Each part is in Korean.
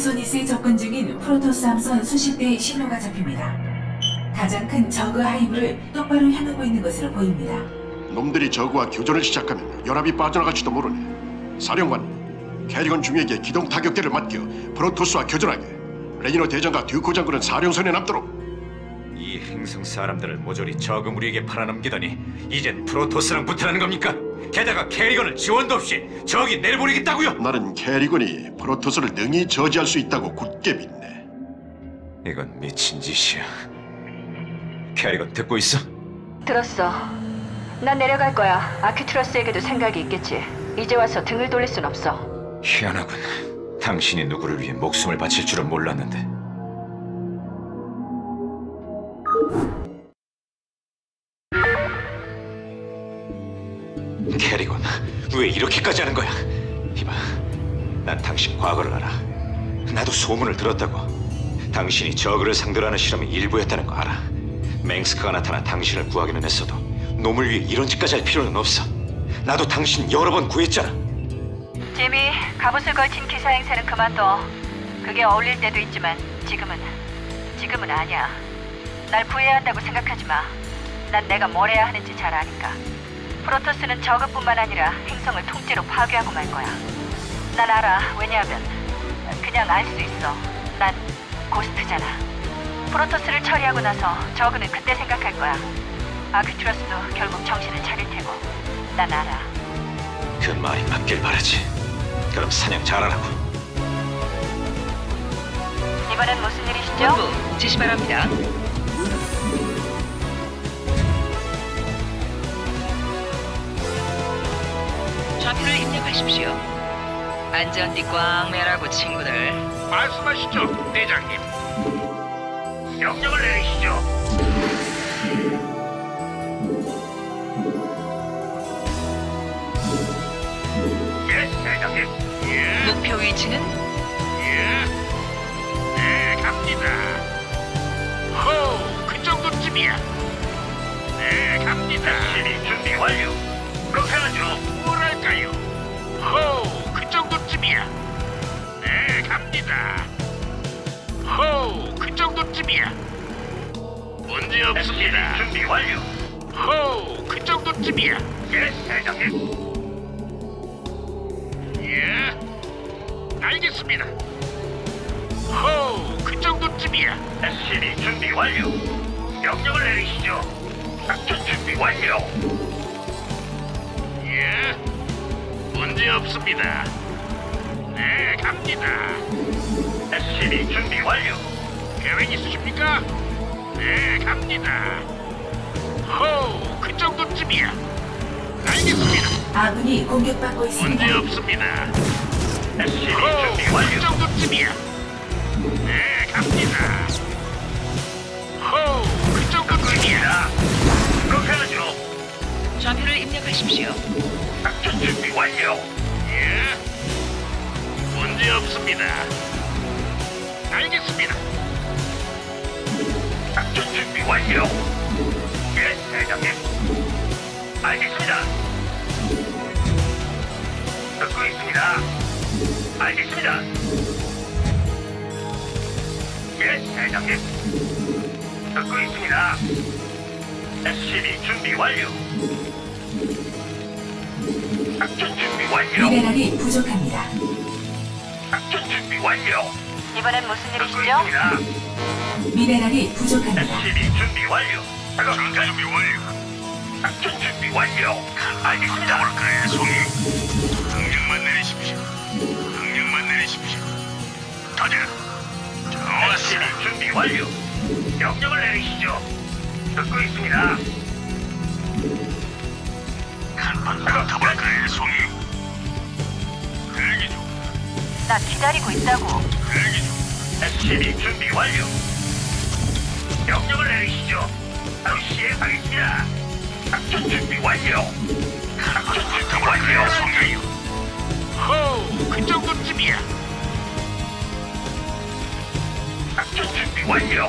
코르소니스에 접근 중인 프로토스 함선 수십 대의 신호가 잡힙니다. 가장 큰 저그 하이브를 똑바로 향하고 있는 것으로 보입니다. 놈들이 저그와 교전을 시작하면 연합이 빠져나갈지도 모르네. 사령관, 캐리건 중에게 기동 타격대를 맡겨 프로토스와 교전하게. 레니노 대장과 듀코 장군은 사령선에 남도록. 이 행성 사람들을 모조리 저그 무리에게 팔아넘기더니 이젠 프로토스랑 붙으라는 겁니까? 게다가 캐리건을 지원도 없이 저기 내려보내겠다고요? 나는 캐리건이 프로토스를 능히 저지할 수 있다고 굳게 믿네. 이건 미친 짓이야. 캐리건 듣고 있어? 들었어. 난 내려갈 거야. 아큐트러스에게도 생각이 있겠지. 이제 와서 등을 돌릴 순 없어. 희한하군. 당신이 누구를 위해 목숨을 바칠 줄은 몰랐는데. 캐리건, 왜 이렇게까지 하는 거야? 이봐, 난 당신 과거를 알아. 나도 소문을 들었다고. 당신이 저그를 상대로 하는 실험이 일부였다는 거 알아. 맹스크가 나타나 당신을 구하기는 했어도 놈을 위해 이런 짓까지 할 필요는 없어. 나도 당신 여러 번 구했잖아. 지미, 갑옷을 걸친 기사 행세는 그만둬. 그게 어울릴 때도 있지만 지금은 아니야. 날 구해야 한다고 생각하지 마. 난 내가 뭘 해야 하는지 잘 아니까. 프로토스는 저그뿐만 아니라 행성을 통째로 파괴하고 말 거야. 난 알아. 왜냐하면 그냥 알 수 있어. 난 고스트잖아. 프로토스를 처리하고 나서 저그는 그때 생각할 거야. 아큐트러스도 결국 정신을 차릴 테고. 난 알아. 그 말이 맞길 바라지. 그럼 사냥 잘하라고. 이번엔 무슨 일이시죠? 본부 지시 바랍니다. 좌표를 입력하십시오. 안전띠 꽝 매라고 친구들. 말씀하시죠, 대장님. 명령을 내리시죠. 예, 대장님. 예, 목표 위치는 예. 네, 갑니다. 호, 그 정도쯤이야. 네, 갑니다. SCB 준비 완료. 그렇게 하죠. 뭐랄까요? 호, 그 정도쯤이야. 네, 갑니다. 호, 그 정도쯤이야. 문제 없습니다. 준비 완료. 호, 그 정도쯤이야. 예, 대장님. 예, 알겠습니다. 호, 그 정도쯤이야. SCB 준비 완료. 명령을 내리시죠. 작전 준비 완료. 예, 문제 없습니다. 네, 갑니다. SCB 준비 완료. 계획 있으십니까? 네, 갑니다. 호, 그 정도쯤이야. 알겠습니다. 아군이 공격받고 있습니다. 문제 없습니다. SCB 준비 완료. 그 정도쯤이야. 네, 갑니다. 호, 그 정도쯤이야. 그렇게 하죠. 좌표를 입력하십시오. 작전 준비 완료. 예. 문제 없습니다. 알겠습니다. 작전 준비 완료. 예, 대장님. 알겠습니다. 듣고 있습니다. 알겠습니다. 예, 대장님. 듣고 있습니다. SCB 준비 완료. 작전 준비 완료. 미네랄이 부족합니다. 작전 준비 완료. 이번엔 무슨 듣고 일이시죠? 있습니다. 미네랄이 부족합니다. SCB 준비 완료. 전투 준비 완료. 작전 준비 완료. 알겠습니다. 볼까요, 송이? 명령만 내리십시오. 명령만 내리십시오. 가자. SCB 준비 완료. 명령을 내리시죠. 듣고 있습니다. 간판 붙어볼까요, 송이? 대기 중. 나 기다리고 있다고. 대기 중. SCB 준비 완료. 명령을 내리시죠. 바로 시행하겠습니다. 작전 준비 완료. 작전 준비 완료. 송이. 호, 그 정도쯤이야. 작전 준비 완료.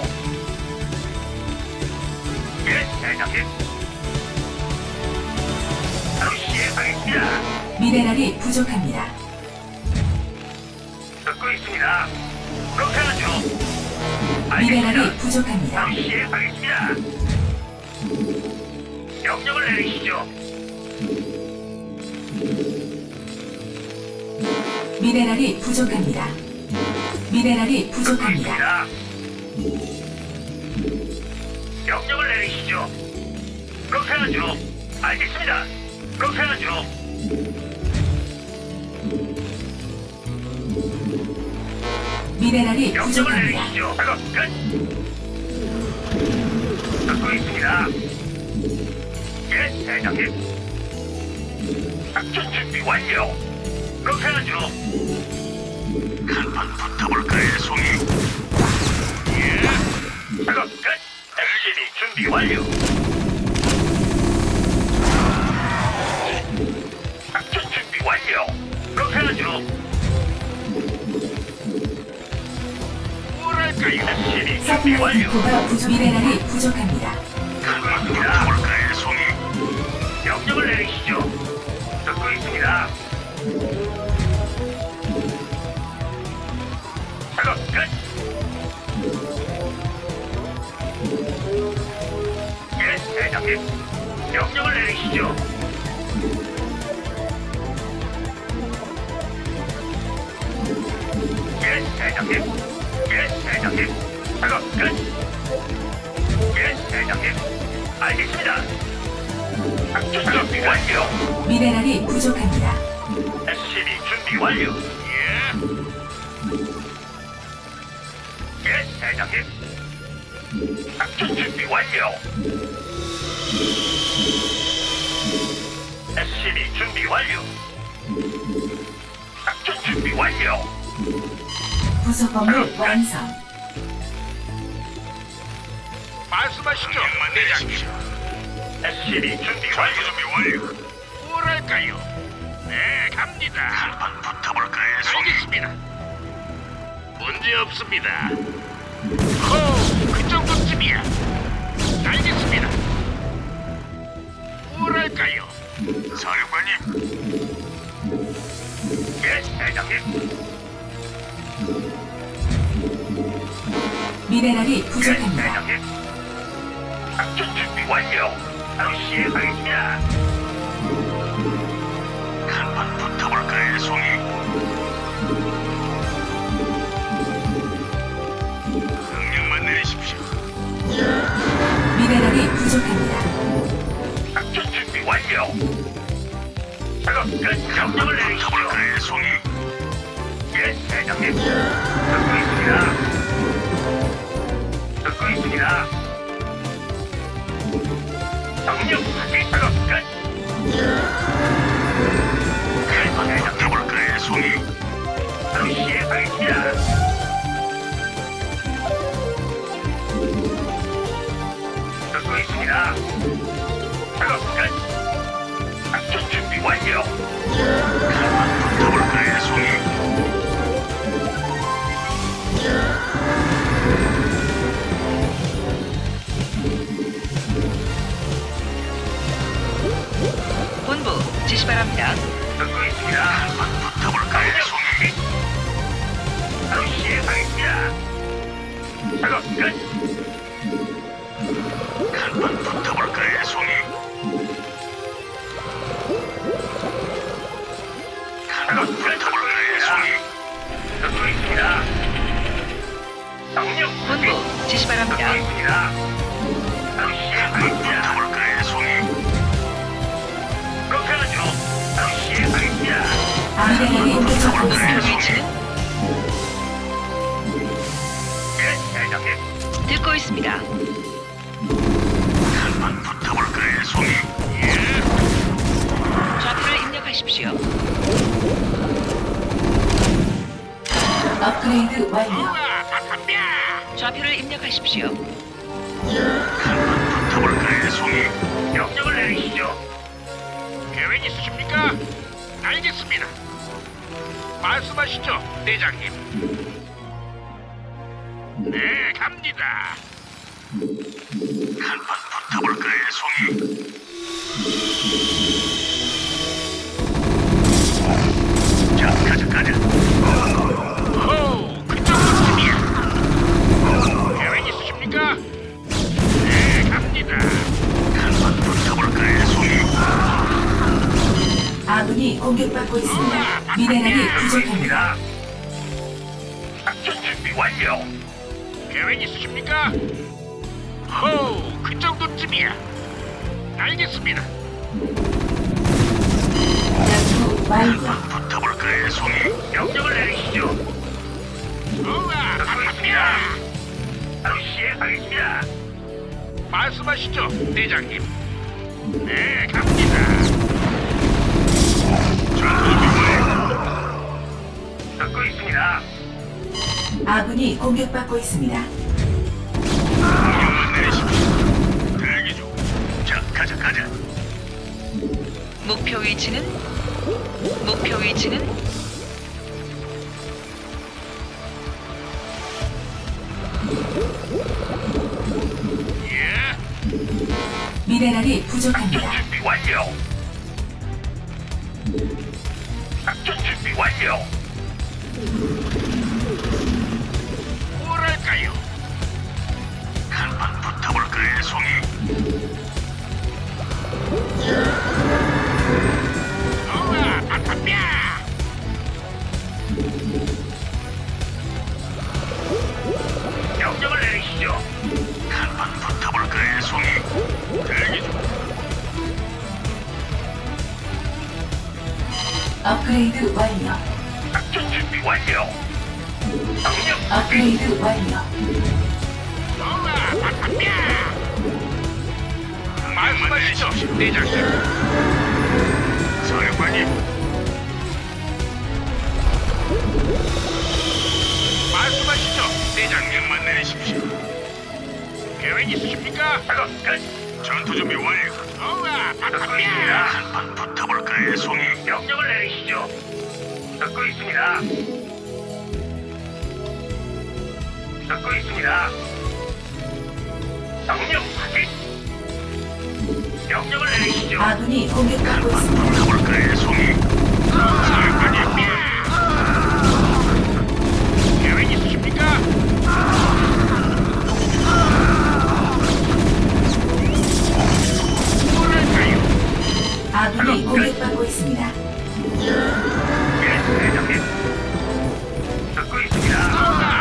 예, 대장님. 바로 시행하겠습니다. 미네랄이 부족합니다. 듣고 있습니다. 미네랄이 부족합니다. 바로 시행하겠습니다. 명령을 내리시죠. 미네랄이 부족합니다. 미네랄이 부족합니다. 알겠습니다. 명령을 내리시죠. 그렇게 하죠. 알겠습니다. 그렇게 하죠. 미네랄이 명령을 부족합니다. 내리시죠. 작업 끝. 듣고 있습니다. 예, 대장님. 작전 준비 완료. 그렇게 하죠. 한번 붙어볼까요, 송이? 예. 작업 끝. SCB 준비 완료. 작전 준비 완료. 그렇게 하죠. 뭐랄까요? SCB 준비 서플라이 완료. 디포가 미네랄이 부족합니다. 한번 붙어볼까요, 송이? 명령을 내리시죠. 듣고 있습니다. 작업 끝. 예, 대장님. 명령을 내리시죠. 예, 대장님. 예, 대장님. 작업 끝. 예, 대장님. 알겠습니다. 작전 준비 완료. 미네랄이 부족합니다. SCB 준비 완료. 예. 예, 대장님. 작전 준비 완료. SCB 준비 완료. 작전 준비 완료. 부속 건물 완성. 말씀하시죠, 대장님. SCB 준비 완료. 뭐랄까요? 네, 갑니다. 한번 붙어볼까요? 알겠습니다. 문제 없습니다. 호, 그 정도쯤이야. 알겠습니다. 뭐랄까요? 사령관님. 예, 대장님. 미네랄이 예, 부족합니다. 대장님. 작전 준비 완료. 바로 시행하겠습니다. 한번 붙어볼까요, 송이? 명령만 내리십시오. 미네랄이 부족합니다. 작전 준비 완료. 작업 끝. 명령을 내리시죠. 붙어볼까요, 송이? 예, 대장님. 듣고 있습니다. 듣고 있습니다. 명령 확인. 작업 끝. 한번 붙어볼까요, 송이? 바로 시행하겠습니다. 듣고 있습니다. 작업 끝. 작전 준비 완료. 한번 붙어볼까요, 송이? 본부 지시 바랍니다. 듣고 있습니다. 한번 붙어볼까요, 송이? 바로 시행하겠습니다. 작업 끝. 한번 붙어볼까요, 송이? 한번 붙어볼까요, 송이? 듣고 있습니다. 명령 확인. 본부 지시 바랍니다. 듣고 있습니다. 바로 시행하겠습니다. 붙어볼까요, 송이? 그렇게 하죠. 바로 시행하겠습니다. 미네랄이 부족합니다. 위치는 예, 대장님. 듣고 있습니다. 한번 붙어볼까요, 송이? 좌표를 입력하십시오. 업그레이드 완료. 좌표를 입력하십시오. 한번 붙어볼까요, 송이? 명령을 내리시죠. 계획 있으십니까? 알겠습니다. 말씀하시죠, 대장님. 네, 갑니다. 한번 붙어볼까요, 송이? 자, 가자. 호, 그 정도쯤이야. 아군이 공격받고 있습니다. 미네랄이 부족합니다. 작전 준비 완료. 계획 있으십니까? 호, 그 정도쯤이야. 알겠습니다. 연구 완료. 붙어볼 그의 송이. 명령을 내리시죠. 우와, 알겠습니다. 바로 시행하겠습니다. 말씀하시죠, 대장님. 네, 갑니다. 전투 준비. 듣고 있습니다. 아군이 공격받고 있습니다. 명령만 내리십시오. 대기 중. 자, 가자. 목표 위치는 예. 미네랄이 부족합니다. 작전 준비 완료. 작전 준비 완료. 뭐랄까요? 한판 붙어볼 그의 송이. 우와, 아깝냐? 명령을 내리시죠. 한판 붙어볼 그의 송이. 대기 중. 업그레이드 완료. 작전 준비 완료. 명령 업그레이드 완료. 우와, 아깝냐? 말씀하시죠, 대장님. 사령관님. 말씀하시죠, 대장님만 내리십시오. 계획 있으십니까? 작업 끝. 전투 준비 완료. 우와, 아깝냐? 한판 붙어볼 그의 송이. 명령을 내리시죠. 듣고 있습니다. 듣고 있습니다. 명령 확인. 명령을 내리시죠. 아군이 공격받고 있습니다. 붙어볼 그의 송이. 사령관님. 계획 있으십니까? 뭐랄까요? 아군이 공격받고 있습니다. 예, 대장님. 듣고 있습니다.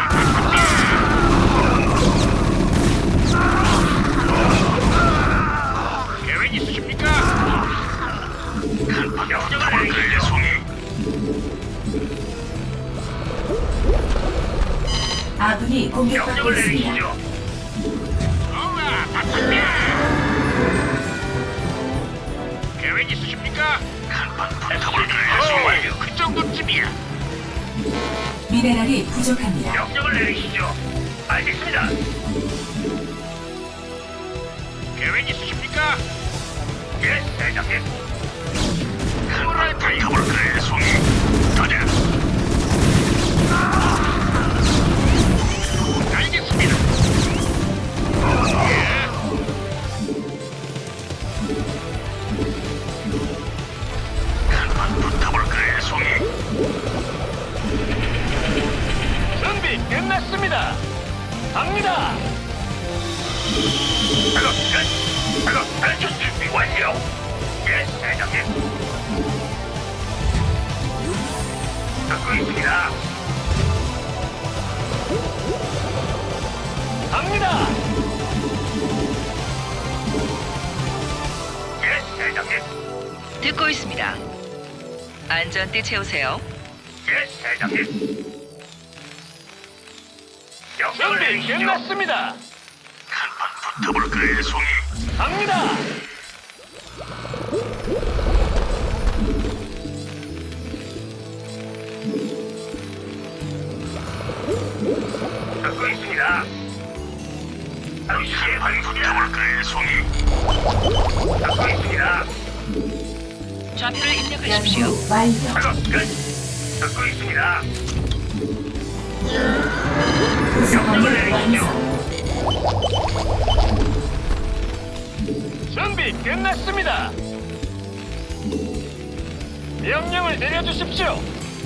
계획 있으십니까? 명령을 내리시죠. 송이. 아군이 공격받고 명령을 있습니다. 내리시죠. 우와, 바탕이야. 계획 있으십니까? 한판 붙어볼 그의 송이. 그 정도쯤이야. 미네랄이 부족합니다. 명령을 내리시죠. 알겠습니다. 계획 있으십니까? 예, 대장님. 뭐랄까요? 붙어볼 그의 송이. 가자. 알겠습니다. 예. 한판 붙어볼 그의 송이. 준비 끝났습니다. 갑니다. 작업 끝. 작업 발전 준비 완료. 예, 대장님. 듣고 있습니다. 갑니다. 예, 대장님. 듣고 있습니다. 안전띠 채우세요. 예, 대장님. 준비 끝났습니다. 한판 붙어볼 그의 송이. 갑니다. 듣고 있습니다. 바로 시행하겠습니다. 그의 송이. 듣고 있습니다. 좌표를 입력하십시오. 연구 완료. 작업 끝. 듣고 있습니다. 구성원을 완성. 준비 끝났습니다. 명령을 내려주십시오.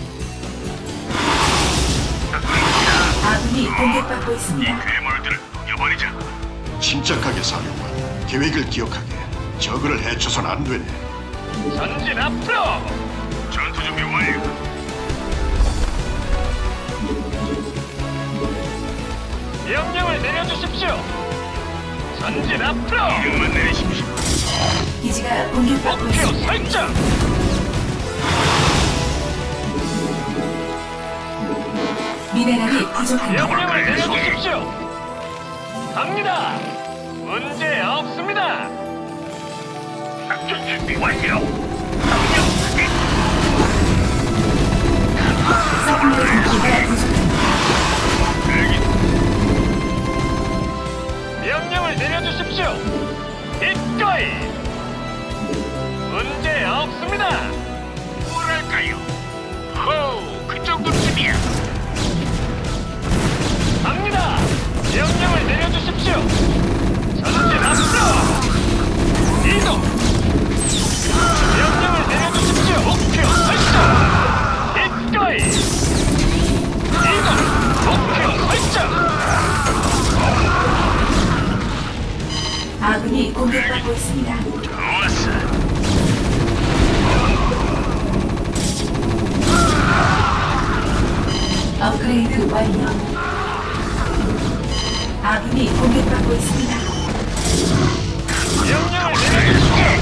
듣고 있습니다. 아군이 공격받고 있습니다. 괴물들을 녹여버리자. 침착하게 사령관. 계획을 기억하게. 저그를 해쳐선 안 되네. 전진 앞으로. 전투 준비 완료. 명령을 내려주십시오. 전진 앞으로. 명령만 내리십시오. 기지가 공격받고 목표 있습니다. 설정. 미네랄이 부족합니다. 명령을 내려주십시오. 갑니다. 문제 없습니다. 작전 준비 완료. 명령 확인. 서플라이 기지가 부족합니다. 대기. 명령을 내려주십시오. 이거이. 문제 없습니다. 뭐랄까요? 호우, 그 정도쯤이야. 갑니다. 명령을 내려주십시오. 전진 앞으로. 이동. 명령을 내려주십시오. 목표 설정. 이거이. 이동. 목표 설정. 아군이 공격받고 있습니다. 좋았어. 업그레이드 완료. 아군이 공격받고 있습니다. 명령을 내려주십시오.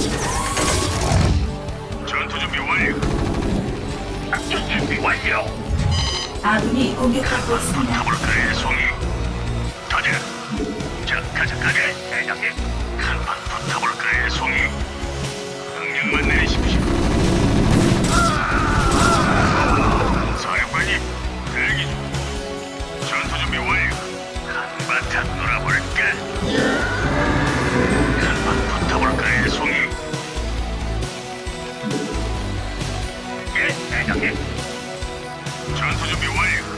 전투 준비 완료. 작전 준비 완료. 아군이 공격받고 있습니다. 타볼까의 송이. 가자. 자, 가자. 대장님. 한판 붙어볼까의 송이. 명령만 내리십시오. 사령관님, 대기 중. 전투 준비 완료. 한바탕 놀아볼까? 한판 붙어볼까의 송이. 예, 대장님. 전투 준비 완료.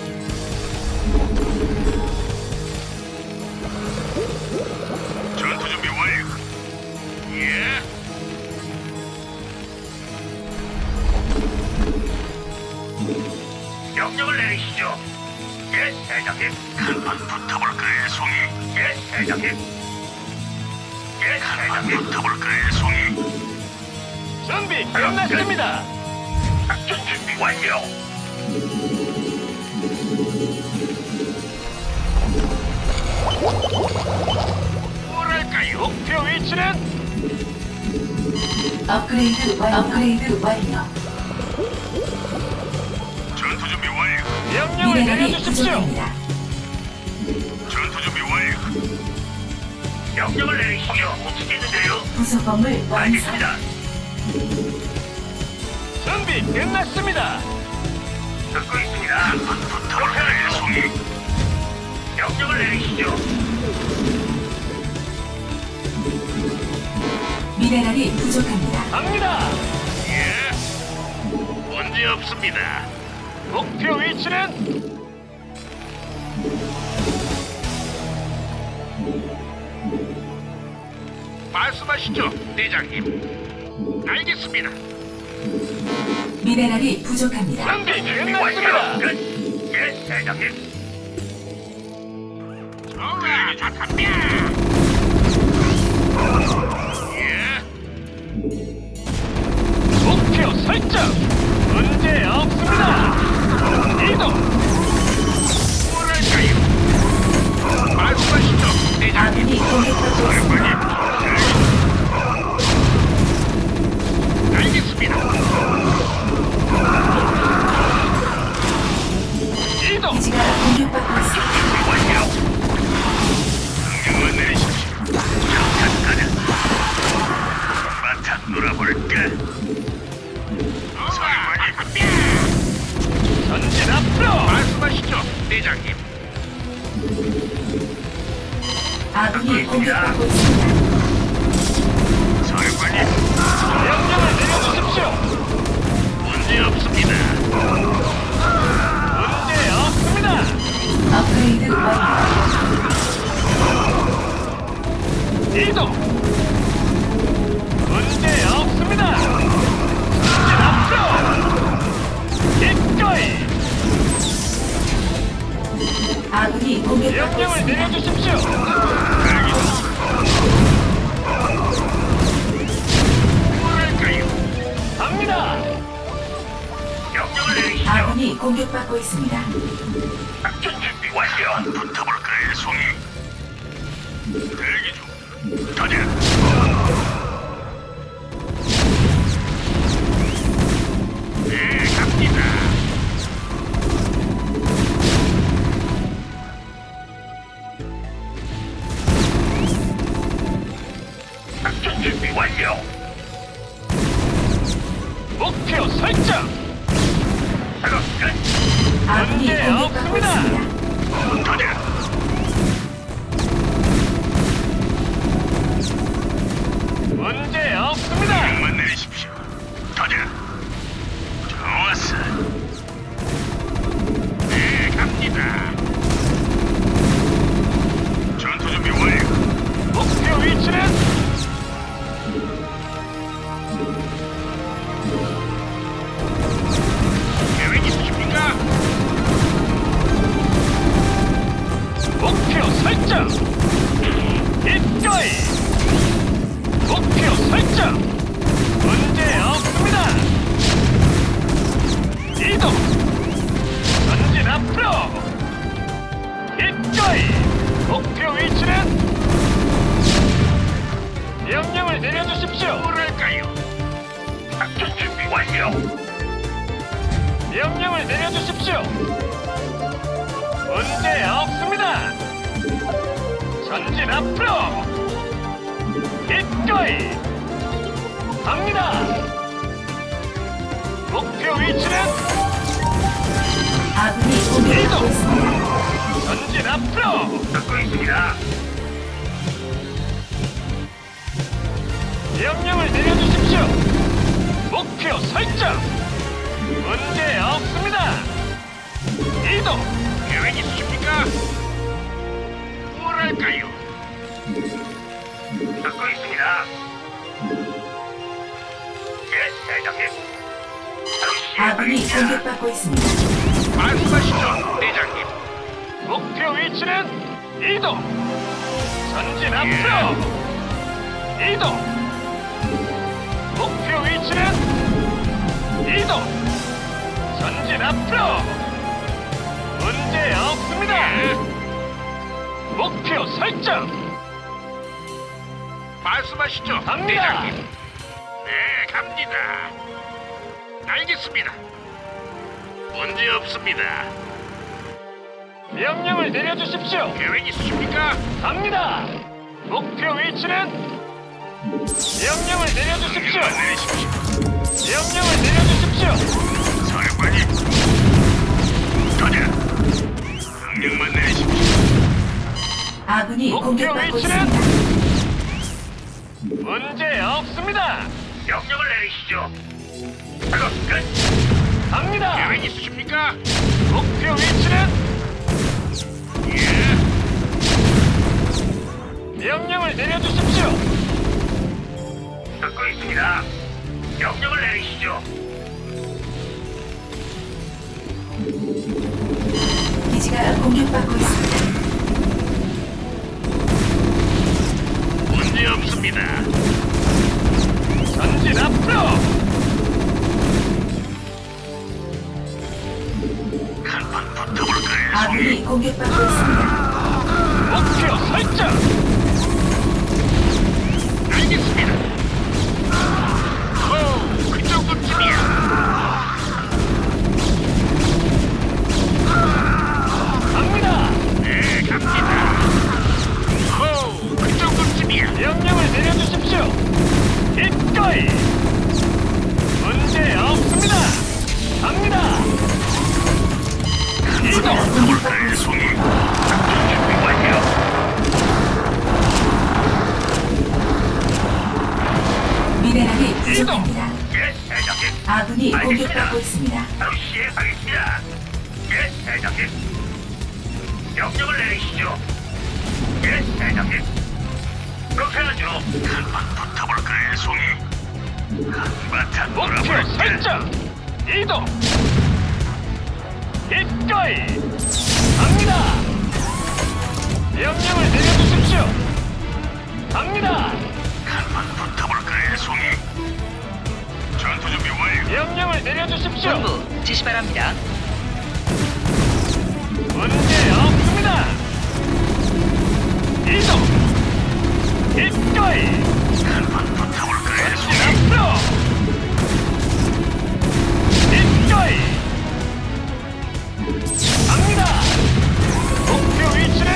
전투 준비 완료. 예. 명령을 내리시죠. 예, 대장님. 한번 붙어볼까요, 송이? 예, 대장님. 예, 대장님. 붙어볼까요, 송이? 준비 끝났습니다. 작전 준비 완료. 뭐랄까요? 목표 위치는 업그레이드 완료. 전투 준비 완료. 명령을 미네랄이 내려주십시오. 부족합니다. 전투 준비 완료. 명령을 내리시죠. 움직이는데요. 부속 건물 완성. 알겠습니다. 준비 끝났습니다. 듣고 있습니다. 한번 붙어볼까요, 송이? 명령을 내리시죠. 미네랄이 부족합니다. 갑니다. 예. 문제 없습니다. 목표 위치는 말씀하시죠, 대장님. 알겠습니다. 미네랄이 부족합니다. 준비 끝났습니다. 예, 대장님. 좋아, 다 담배. 예. 목표 설정. 문제 없습니다. 이동. 뭐랄까요? 말씀하시죠, 대장님. 아군이 공격받고 있습니다. 알겠습니다. 이동. 기지가 공격받고 있습니다. 완료. 명령만 내리십시오. 잠깐 가자. 바탕 놀아볼까? 사령관님. 전진 앞으로. 말씀하시죠, 대장님. 아군이 공격받고 있습니다. 사령관님. 명령을 내려주십시오. 문제 없습니다. 문제 없습니다. 업그레이드 완료. 이동. 문제 없습니다. 전진 앞으로. 기꺼이. 아군이 공격받고 명령을 있습니다. 내려주십시오. 공격받고 있습니다. 작전 준비 완료. 붙어볼까요, 송이? 대기 중. 가자. 네, 갑니다. 작전 준비 완료. 목표 설정. 작업 끝. 아군이 문제 공격받고 없습니다. 있습니다. 가자. 문제 없습니다. 명만 내리십시오. 가자. 좋았어. 네, 갑니다. 전투 준비 완료. 목표 위치는 계획 있으십니까? 목표 설정. 기꺼이. 목표 설정. 문제 없습니다. 이동. 전진 앞으로. 기꺼이. 목표 위치는 명령을 내려주십시오. 뭐랄까요? 작전 준비 완료. 명령을 내려주십시오. 문제 없습니다. 전진 앞으로. 기꺼이 갑니다. 목표 위치는 아군이 공격받고 있습니다. 전진 앞으로. 듣고 있습니다. 명령을 내려주십시오. 목표 설정. 문제 없습니다. 이동. 계획 있으십니까? 뭐랄까요? 듣고 있습니다. 예, 대장님. 아군이 공격받고 있습니다. 말씀하시죠, 대장님. 목표 위치는 이동. 전진 앞으로. 이동. 목표 위치는 이동. 전진 앞으로. 문제 없습니다. 목표 설정. 말씀하시죠, 갑니다. 대장님. 네, 갑니다. 알겠습니다. 문제 없습니다. 명령을 내려주십시오. 계획 있으십니까? 갑니다. 목표 위치는 명령을 내려주십시오. 내리십시오. 명령을 내려주십시오. 사령관님. 가자. 명령만 내리십시오. 아군이 목표 공격받고 위치는? 있습니다. 문제 없습니다. 명령을 내리시죠. 작업 끝. 갑니다. 계획 있으십니까? 목표 위치는 예. 명령을 내려주십시오. 듣고 있습니다. 명령을 내리시죠. 기지가 공격받고 있습니다. 문제 없습니다. 전진 앞으로. 한판 붙어볼까요, 아군이 송이? 공격받고 있습니다. 목표 설정. 알겠습니다. 호, 그 정도쯤이야. 갑니다. 네, 갑니다. 호, 그 정도쯤이야. 명령을 내려주십시오. 기꺼이. 문제 없습니다. 갑니다. 기지가 이동. 붙어볼까요, 송이? 작전 준비 완료. 미네랄이 부족합니다. 예, 대장님. 아군이 알겠습니다. 공격받고 있습니다. 바로 시행하겠습니다. 예, 대장님. 명령을 내리시죠. 예, 대장님. 그렇게 하죠. 한번 붙어볼까요, 송이? 한바탕 목표 놀아볼까? 설정. 이동. 기꺼이. 갑니다. 명령을 내려주십시오. 갑니다. 한번 붙어볼까요, 송이? 전투 준비 완료. 명령을 내려주십시오. 본부 지시 바랍니다. 문제 없습니다. 이동. 기꺼이. 전진 앞으로. 기꺼이. 갑니다. 목표 위치는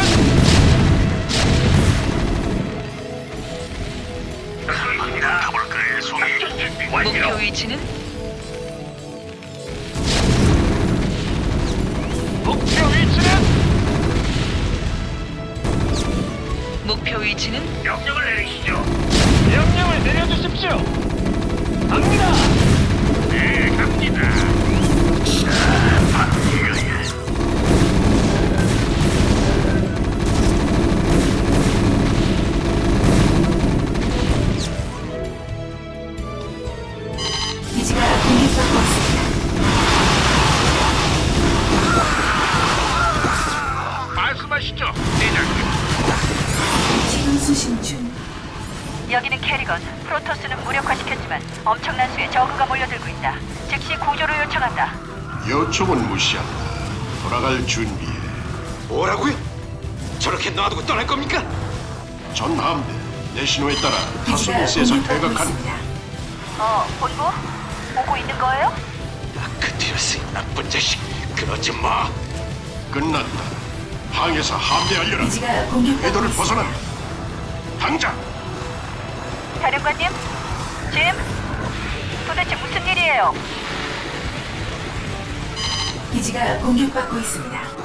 목표 위치는 목표 위치는 목표 위치는 명령을 내리시죠. 명령을 내려주십시오. 갑니다. 네, 갑니다. 바로 이거야. 기지가 공격받고 있습니다. 말씀하시죠, 대장님. 신호 수신 중. 여기는 캐리건. 프로토스는 무력화시켰지만 엄청난 수의 저그가 몰려들고 있다. 즉시 구조를 요청한다. 요청은 무시한다. 돌아갈 준비해. 뭐라고요? 저렇게 놔두고 떠날 겁니까? 전 함대 내 신호에 따라 기지가 타소니스에서 공격받고 퇴각한 있습니다. 본부? 보고 있는 거예요? 아크티러스 나쁜 자식. 그러지 마. 끝났다. 항에서 함대하려라. 기지가 공격받고 궤도를 있습니다. 벗어난다. 당장. 사령관님? 짐? 도대체 무슨 일이에요? 기지가 공격받고 있습니다.